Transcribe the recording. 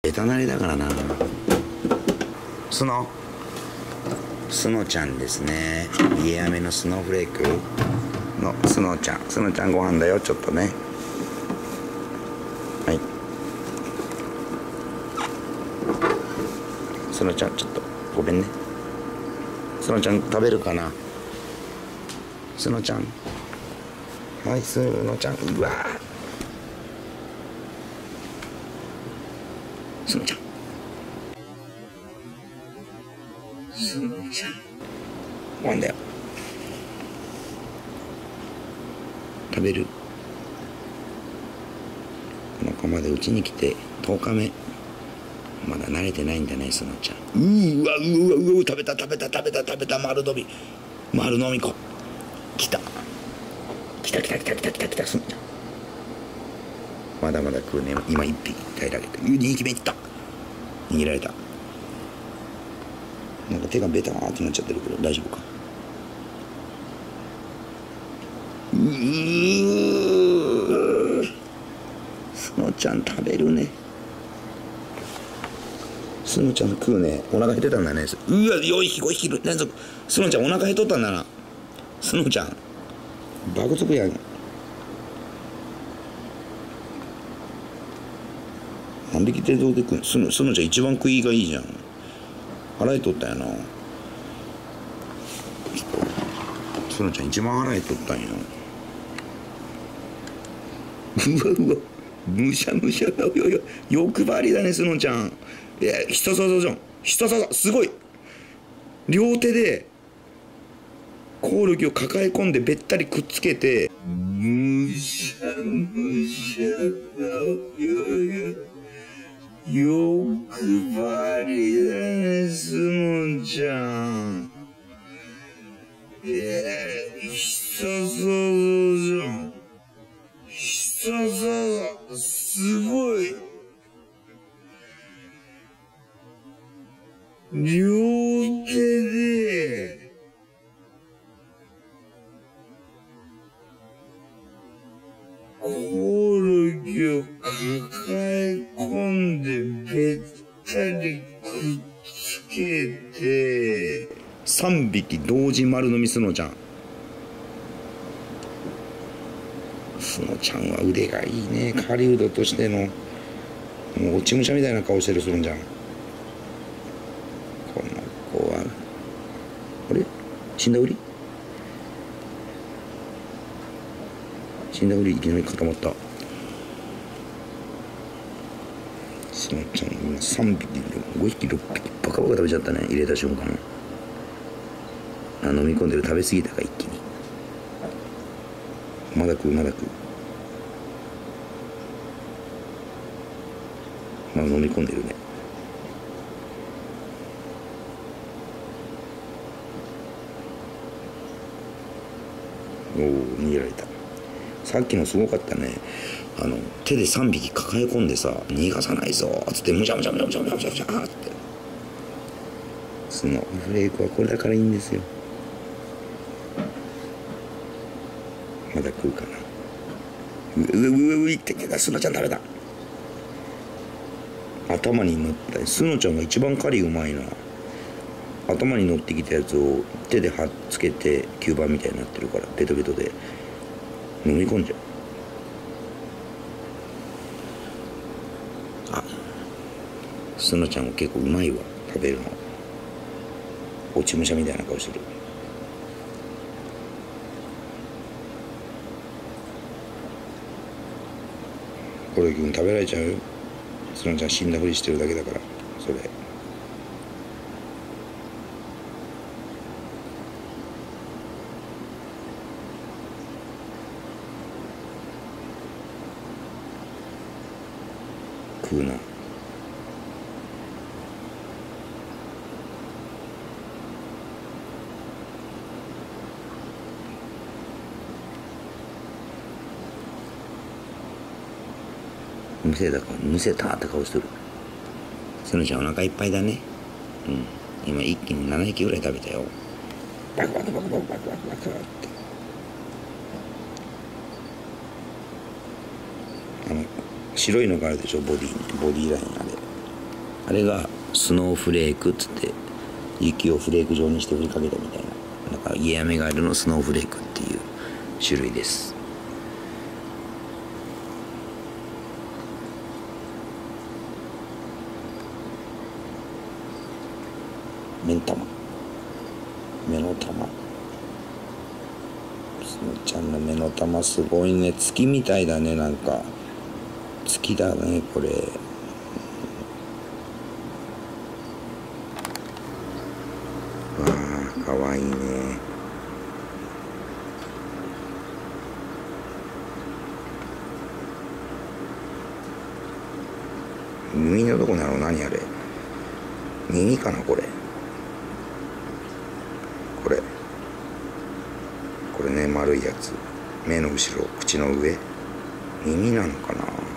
ベタなりだからな。スノちゃんですね。家飴のスノーフレークのスノちゃんご飯だよ。ちょっとね。はい、スノちゃんちょっとごめんね。スノちゃん食べるかな。スノちゃん、はい、スノちゃん、うわー、スノちゃん、スノちゃんご飯だよ。食べる。この子までうちに来て10日目。まだ慣れてないんだね、スノちゃん。うわ食べた丸飲み子来たスノちゃん。まだまだ食うね。今1匹平らげて、2匹目いった。握られた。なんか手がベターってなっちゃってるけど大丈夫か。スノちゃん食べるね。スノちゃん食うね。お腹減ってたんだね。うわ、4匹5匹連続。スノちゃんお腹減っとったんだな。スノちゃん爆速やん。何匹連続で食う。スノちゃん一番食いがいいじゃん。腹減っとったやな。スノちゃん一番腹減っとったんや。うわむしゃ欲張りだね、スノちゃん。必殺じゃん。すごい。両手でコオロギを抱え込んでべったりくっつけて、むしゃ欲張りだね、スノちゃん。必殺じゃん。すごい。両手でコオロギを抱え込んでべったりくっつけて、3匹同時丸飲みスノちゃん。スノちゃんは腕がいいね。狩人としてのもう落ち武者みたいな顔してるスノちゃん。この子はあれ死んだふりいきなり固まった。スノちゃん今3匹5匹6匹バカバカ食べちゃったね。入れた瞬間飲み込んでる。食べ過ぎたか一気に。まだ食う。まだ飲み込んでるね。おお、逃げられた。さっきのすごかったね。手で3匹抱え込んでさ、逃がさないぞっつってむしゃってスノーフレークはこれだからいいんですよ。まだ食うかな。いってけた。スノちゃん食べた。頭に乗った。スノちゃんが一番狩りうまいな。頭に乗ってきたやつを手ではっつけて吸盤みたいになってるからベトベトで飲み込んじゃう。スノちゃんは結構うまいわ、食べるの。落ち武者みたいな顔してる。コオロギ君食べられちゃうよ。スノちゃん死んだふりしてるだけだから。それ食うな。むせたって顔してる。スノちゃんお腹いっぱいだね。今一気に7匹ぐらい食べたよ。バクって白いのがあるでしょ。ボディラインあれあれがスノーフレークっつって、雪をフレーク状にして振りかけたみたいな、なんかイエアメガエルのスノーフレークっていう種類です。目ん玉、目の玉、スノちゃんの目の玉すごいね。月みたいだね。なんか月だねこれ。わあかわいいね。耳のとこなの何あれ、耳かなこれ。これね、丸いやつ。目の後ろ、口の上、耳なのかな。